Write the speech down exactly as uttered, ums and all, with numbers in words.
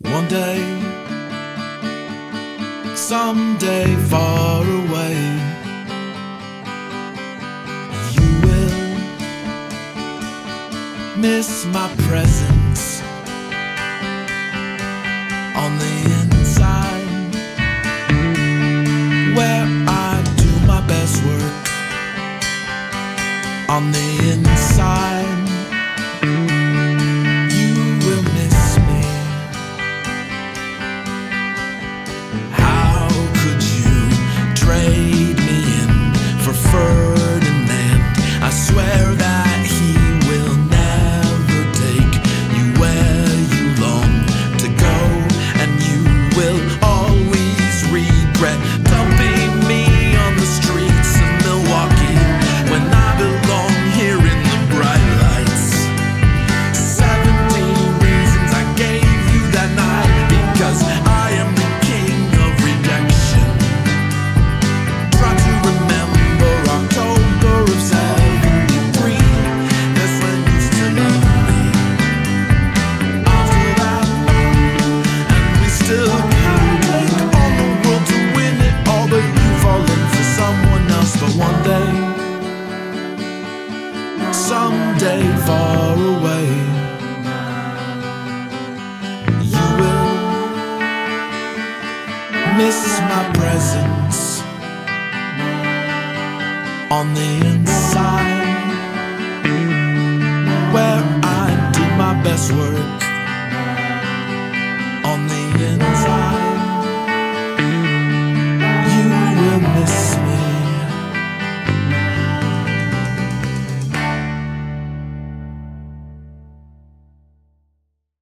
One day, someday far away, you will miss my presence on the inside, where I do my best work. On the inside, trade me in for Ferdinand. I swear that he will never take you where you long to go, and you will always regret dumping me on the streets of Milwaukee when I belong here in the bright lights. Seventeen reasons I gave you that night, because I am the king of rejection. Someday far away, you will miss my presence on the inside, where I do my best work.